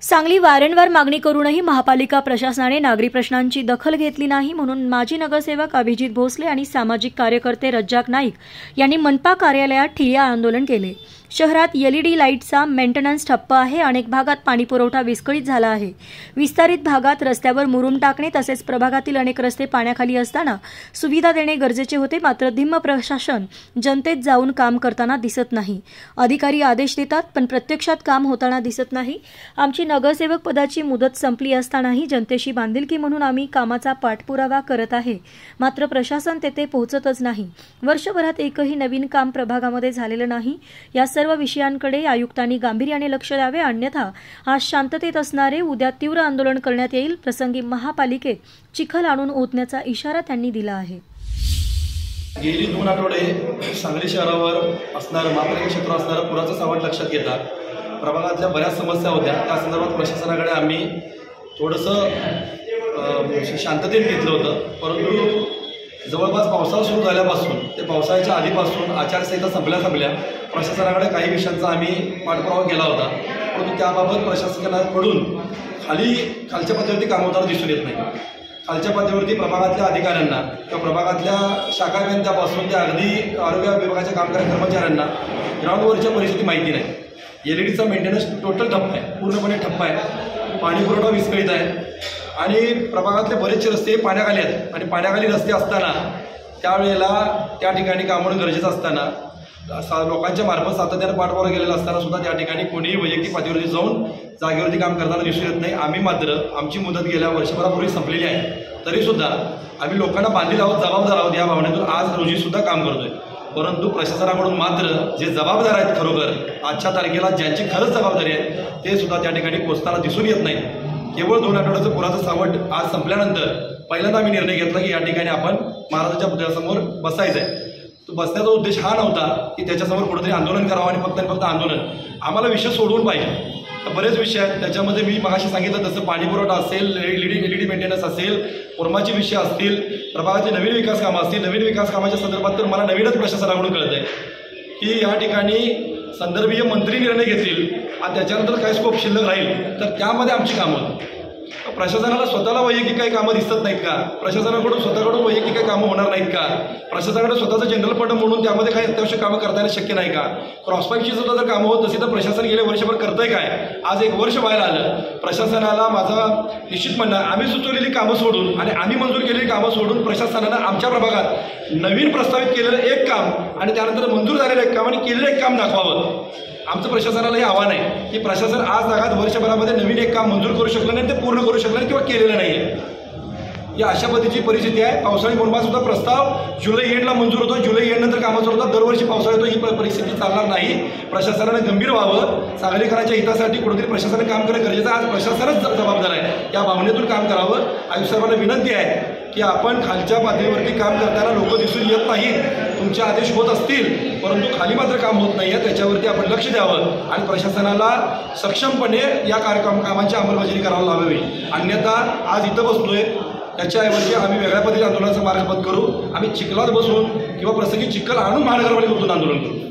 सांगली वारंवार मागणी करूनही महापालिका प्रशासनाने नागरी प्रश्नांची दखल घेतली नाही, म्हणून माजी नगरसेवक अभिजित भोसले आणि सामाजिक कार्यकर्ते रज्जाक नाईक यांनी मनपा कार्यालयात ठिय्या आंदोलन केले। शहरात एलईडी लाईटचा मेंटेनन्स ठप्प आहे। अनेक भागात पाणी पुरवठा विस्कळीत झाला आहे। विस्तारित भागात रस्त्यावर मुरुम टाकणे तसेच प्रभागातील अनेक रस्ते पाण्याखाली असताना सुविधा देणे गरजेचे होते, मात्र धिम्म प्रशासन जनतेत जाऊन काम करताना दिसत नाही। अधिकारी आदेश देतात पण प्रत्यक्षात काम होताना दिसत नाही। आमची नगरसेवक पदाची मुदत संपली असतानाही जनतेशी बांधिलकी म्हणून आम्ही कामाचा पाठपुरावा करत आहे, मात्र प्रशासन तेथे पोहोचतच नाही। वर्षभरात एकही नवीन काम प्रभागामध्ये झालेलं नाही। या सर्व विषयांकडे आयुक्तांनी गांभीर्याने लक्ष द्यावे, अन्यथा आज शांततेत असणारे उद्या तीव्र आंदोलन करण्यात येईल। प्रसंगी महापालिकेत चिखल आणून ओतण्याचा इशारा त्यांनी दिला आहे। गेली 2 आठवडे सांगली शहरावर असणारं महापालिका क्षेत्र असणारं पुराचं सावट लक्षात घेता प्रभागातल्या बऱ्याच समस्या होत्या। त्या संदर्भात प्रशासनाकडे आम्ही थोडंसं शांततेत घेतलं होतं, परंतु जवळपास पावसाळा सुरू झाल्यापासून ते पावसाळ्याच्या आधीपासून आचारसंहिता संपल्या प्रशासनाकडे काही विषयांचा आम्ही पाठपुरावा केला होता, परंतु त्याबाबत प्रशासनाकडून खालच्या पातळीवरती काम होताना दिसून येत नाही। खालच्या पातळीवरती प्रभागातल्या अधिकाऱ्यांना किंवा प्रभागातल्या शाखा केंद्रापासून ते अगदी आरोग्य विभागाच्या कामगार कर्मचाऱ्यांना ग्राउंडवरच्या परिस्थिती माहिती नाही। एलईडीचा मेंटेनन्स टोटल ठप्प आहे, पूर्णपणे ठप्प आहे। पाणी पुरवठा विस्कळीत आहे आणि प्रभागातले बरेचसे रस्ते पाण्याखाली आहेत आणि पाण्याखाली रस्ते असताना त्यावेळेला त्या ठिकाणी काम होणं गरजेचं असताना लोकांच्या मार्फत सातत्याने पाठपुरावा केलेला असताना सुद्धा त्या ठिकाणी कोणीही वैयक्तिक पातळीवरती जाऊन जागेवरती काम करताना दिसून येत नाही। आम्ही मात्र आमची मुदत गेल्या वर्षभरापूर्वी संपलेली आहे, तरीसुद्धा आम्ही लोकांना बांधील आहोत, जबाबदार आहोत या भावनेतून आज रोजी सुद्धा काम करतोय। परंतु प्रशासनाकडून मात्र जे जबाबदार आहेत खरोखर आजच्या तारखेला ज्यांची खरंच जबाबदारी आहे ते सुद्धा त्या ठिकाणी पोहोचताना दिसून येत नाही। केवळ 2 आठवड्याचं पुराचं सावट आज संपल्यानंतर पहिल्यांदा आम्ही निर्णय घेतला की या ठिकाणी आपण महाराजांच्या पुतळ्यासमोर बसायचं आहे। तो बसण्याचा उद्देश हा नव्हता की त्याच्यासमोर कुठेतरी आंदोलन करावं आणि फक्त आंदोलन, आम्हाला विषय सोडवून पाहिजे। बरेच विषय आहेत, त्याच्यामध्ये मी मगाशी सांगितलं तसं पाणी पुरवठा असेल, एलईडी मेंटेनन्स असेल, उर्माचे विषय असतील, प्रभागाचे नवीन विकास कामं असतील। नवीन विकास कामाच्या संदर्भात तर मला नवीनच प्रशासनाकडून कळत आहे की या ठिकाणी संदर्भीय मंत्री निर्णय घेतील आणि त्याच्यानंतर काही स्कोप शिल्लक राहील तर त्यामध्ये आमची कामं होतील। प्रशासनाला स्वतःला वैयक्तिक काही कामं दिसत नाहीत का? प्रशासनाकडून स्वतःकडून वैयक्तिक काही कामं होणार नाहीत का? प्रशासनाकडे स्वतःचं जनरल फंड म्हणून त्यामध्ये काही अत्यावश्यक कामं करता येणं शक्य नाही का? क्रॉसपाईपची सुद्धा जर कामं होत नसेल तर प्रशासन गेले वर्षभर करतंय काय? आज 1 वर्ष व्हायला आलं। प्रशासनाला माझा निश्चित म्हणणं, आम्ही सुचवलेली कामं सोडून आणि आम्ही मंजूर केलेली कामं सोडून प्रशासनानं आमच्या प्रभागात नवीन प्रस्तावित केलेलं एक काम आणि त्यानंतर मंजूर झालेलं एक काम आणि केलेलं एक काम दाखवावं। आमचं प्रशासनाला हे आव्हान आहे की प्रशासन आज जगात वर्षभरामध्ये नवीन एक काम मंजूर करू शकलं नाही, ते पूर्ण करू शकलं नाही किंवा केलेलं नाही आहे। या अशा पद्धतीची परिस्थिती आहे। पावसाळी मोसमाचा प्रस्ताव जुलै एंडला मंजूर होतो, जुलै एंडनंतर कामं सुरू होतात, दरवर्षी पावसाळा येतो। ही परिस्थिती चालणार नाही। प्रशासनाने गंभीर व्हावं, सांगलीकरांच्या हितासाठी कुठेतरी प्रशासनाने काम करणं गरजेचं आहे। आज प्रशासनच जबाबदार आहे, या भावनेतून काम करावं। आयुक्त साहेबांना विनंती आहे की आपण खालच्या पातळीवरती काम करताना लोक दिसून येत नाहीत, तुमचे आदेश होत असतील परंतु खाली मात्र काम होत नाही आहे, त्याच्यावरती आपण लक्ष द्यावं आणि प्रशासनाला सक्षमपणे या कामांची अंमलबजावणी करायला लावावी। अन्यथा आज इथं बसलोय त्याच्याऐवजी आम्ही वेगळ्या पद्धतीने आंदोलनाचा मार्ग बंद करू। आम्ही चिखलात बसून किंवा प्रसंगी चिखल आणून महानगरपालिकेतून आंदोलन करू।